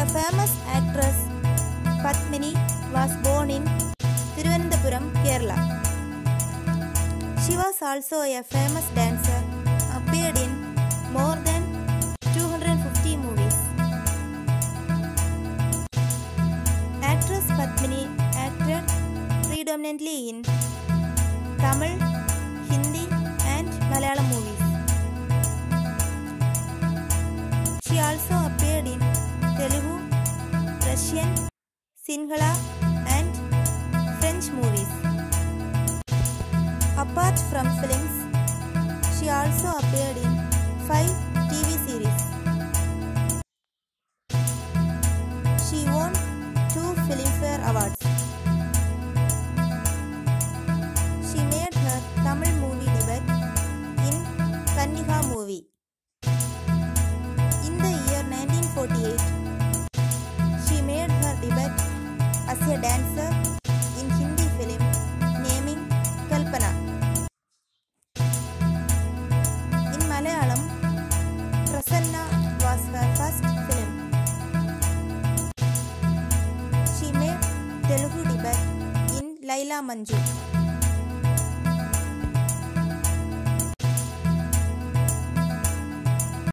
famous actress Padmini was born in Thiruvananthapuram, Kerala. She was also a famous dancer, appeared in more than 250 movies. Actress Padmini acted predominantly in Tamil, Hindi and Malayalam movies. She also appeared in Telugu, Russian, Sinhala and French movies. Apart from films, she also appeared in 5 TV series. She won 2 Filmfare Awards. She made her Tamil movie debut in Kannada movie. In the year 1948, she made her debut as a dancer in Hindi film naming Kalpana. In Malayalam, Prasanna was her first film. She made Telugu debut in Laila Manju.